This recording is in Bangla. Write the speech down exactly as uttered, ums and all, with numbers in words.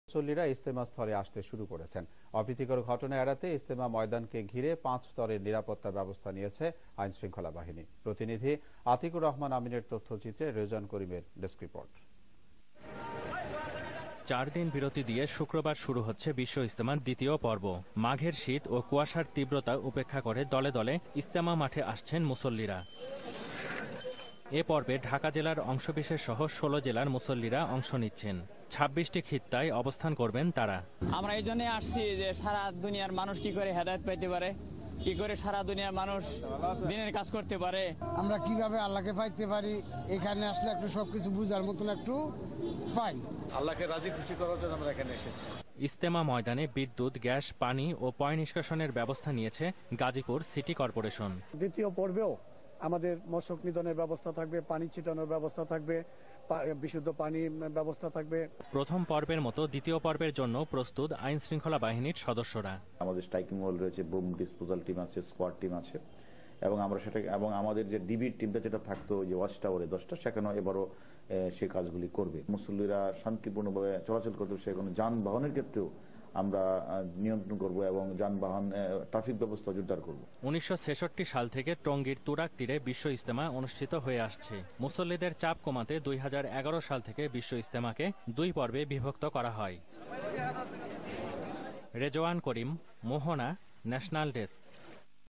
মুসল্লিরা ইজতেমা স্থলে আসতে শুরু করেছেন। অপ্রীতিকর ঘটনা এড়াতে ইজতেমা ময়দানকে ঘিরে পাঁচ স্তরের নিরাপত্তা ব্যবস্থা নিয়েছে আইন শৃঙ্খলা বাহিনী। প্রতিনিধি আতিকুর রহমান আমিনের তথ্যচিত্রে রেজান করিমের ডেস্ক রিপোর্ট। চার দিন বিরতি দিয়ে শুক্রবার শুরু হচ্ছে বিশ্ব ইজতেমার দ্বিতীয় পর্ব। মাঘের শীত ও কুয়াশার তীব্রতা উপেক্ষা করে দলে দলে ইজতেমা মাঠে আসছেন মুসল্লিরা। এ পর্বে ঢাকা জেলার অংশবিশেষ সহ ষোলো জেলার মুসল্লিরা অংশ নিচ্ছেন। ছাব্বিশটি খিত্তায় অবস্থান করবেন তারা। আমরা এই জন্য আসছি যে সারা দুনিয়ার মানুষ কি করে হেদায়েত পাইতে পারে, কি করে সারা দুনিয়ার মানুষ দিনের কাজ করতে পারে, আমরা কিভাবে আল্লাহকে পাইতে পারি, এখানে আসলে একটু সবকিছু বুঝার মতন একটু পাই। আল্লাহকে রাজি খুশি করার জন্য আমরা এখানে এসেছি। ইজতেমা ময়দানে বিদ্যুৎ, গ্যাস, পানি ও পয় নিষ্কাশনের ব্যবস্থা নিয়েছে গাজীপুর সিটি কর্পোরেশন। দ্বিতীয় পর্বেও আমাদের মশক নিধনের ব্যবস্থা থাকবে, পানি ছিটানোর ব্যবস্থা থাকবে, বিশুদ্ধ পানি ব্যবস্থা থাকবে। প্রথম পর্বের মতো দ্বিতীয় পর্বের জন্য প্রস্তুত আইন শৃঙ্খলা বাহিনীর সদস্যরা। আমাদের স্ট্রাইকিং ওয়াল রয়েছে, বুম ডিসপোজাল টিম আছে, স্কোয়াড টিম আছে এবং আমরা সেটা এবং আমাদের যে ডিবির টিমটা যেটা থাকতো যে ওয়াচ টাওয়ারে দশটা, সেখানেও এবারও সে কাজগুলি করবে। মুসল্লিরা শান্তিপূর্ণভাবে চলাচল করতে সে কোনো যানবাহনের ক্ষেত্রেও আমরা নিয়ন্ত্রণ করব এবং যানবাহন ট্রাফিক ব্যবস্থা জোরদার করব। উনিশশো ছেষট্টি সাল থেকে টঙ্গীর তুরাগ তীরে বিশ্ব ইজতেমা অনুষ্ঠিত হয়ে আসছে। মুসল্লিদের চাপ কমাতে দুই হাজার এগারো সাল থেকে বিশ্ব ইজতেমাকে দুই পর্বে বিভক্ত করা হয়। Rezwan Karim, Mohona, national desk.